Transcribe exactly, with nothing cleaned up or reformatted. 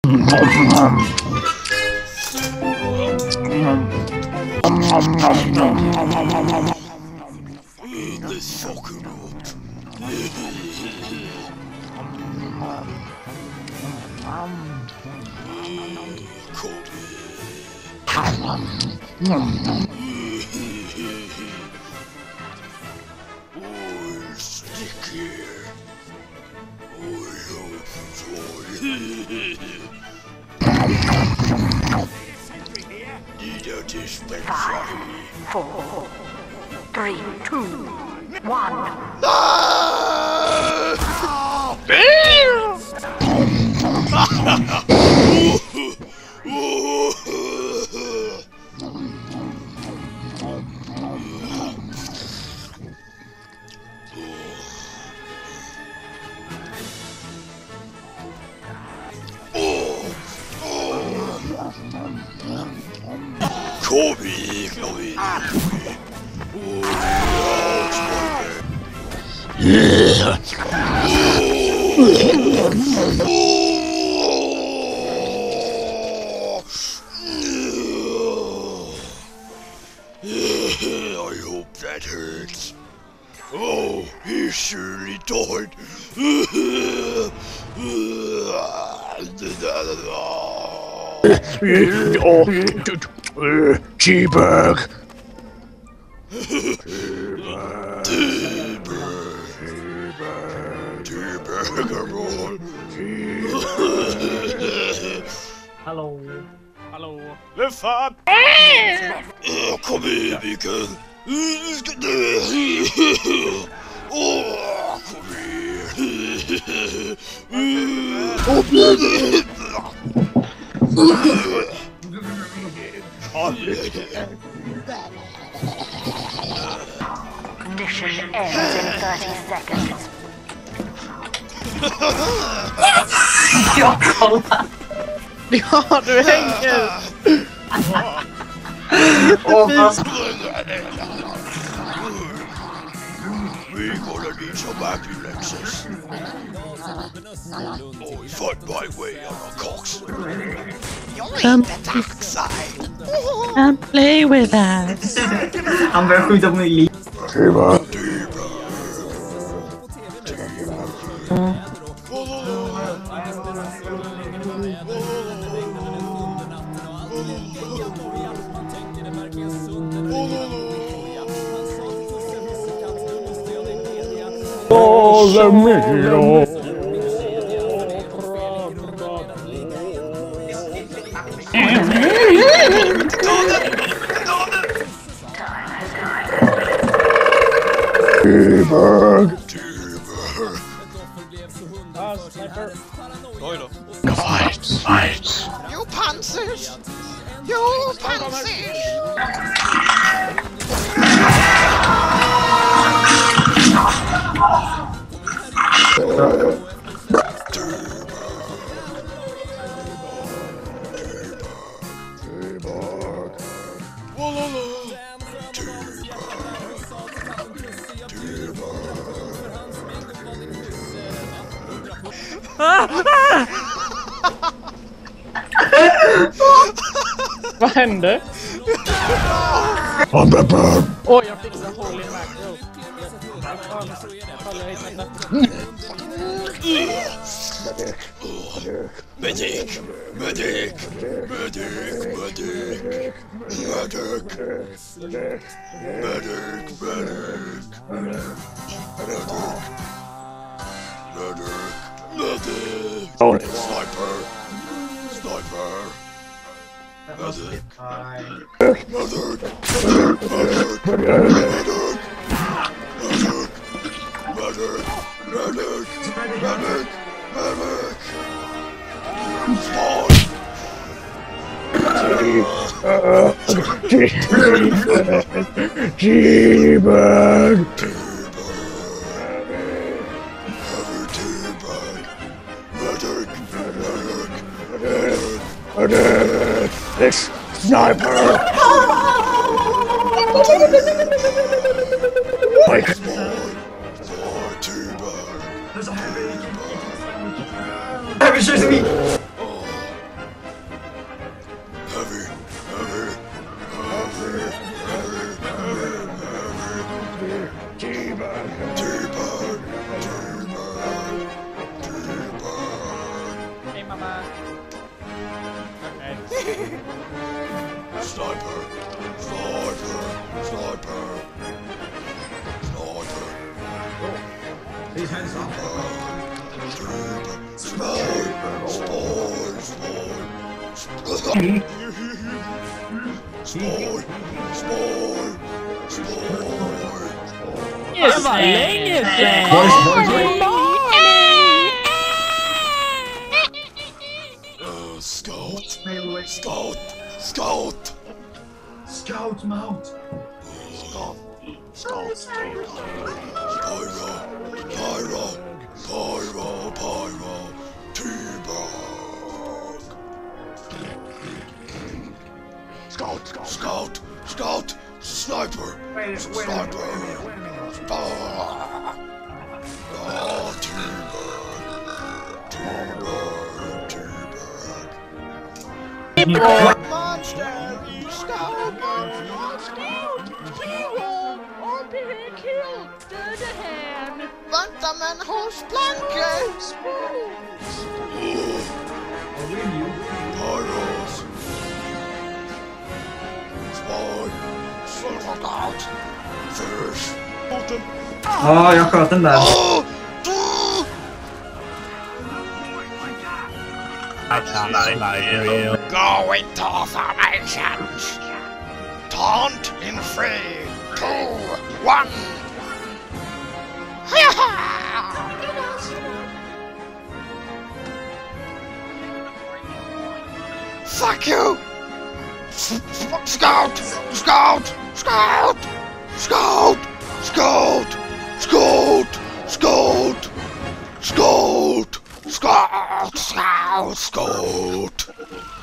Let's fuck him up. Oh, stick here. Oh, need a dispensary. Five, four, three, two, one. Kom hit, kom hit. I hope that hurts. Oh, he surely died. Cheeseburg. Hallå. Hallå. Vem fan? Kom igen, Mikael. Du ska dö. Åh, kom igen. Mission ends in thirty seconds. Jag kollar. Ja, du hänger! Åh, fast... We gonna need some ambulances. Oh, he fought my way on a cox. Come, Backside. come play with us. Han börjar skjuta på mig i liv. Alla milo. T-Bug. Fight, fight. You pansies! You pansies! Vad hände? On the bird. Oj, jag fixade holy macro. Medic! Medic! Medic! Medic! Medic! Medic! Medic! Medic! Medic! Oh. Sniper! Sniper! Medic! Medic! Medic! Medic! Medic! Medic! Medic! Spawn! T-Bug. This sniper. Like. Han försöker mig. Sniper! Sniper! Sniper! Sniper! These hands up. Sniper! Spoil! Spoil! Spoil! Spoil! Spoil! Det var länge sedan! Boys, boys, boys. Uh, Scout! Mail away. Scout! Scout! Scout mount. Scout! Scout! Pyro! Pyro! Pyro! Pyro! Teabag! Scout! Scout! Scout! Sniper! Wait, wait, Sniper! wait a minute, wait a minute. Ah! Oh, teabag! Teabag! Teabag! Monster! Scout! Scout! Hero! Och bli killed! Döda hem! Vänta men hos planken! Pyros! Spoil! Silvergout! Fish! Bottom! Ja, jag sköt den där. Oh! Go into formations! Taunt in three, two, one! Fuck you! Scout! Scout! Scout! Scout! Scout! Scout! Scout! Scout! Scout! Scout! Scout!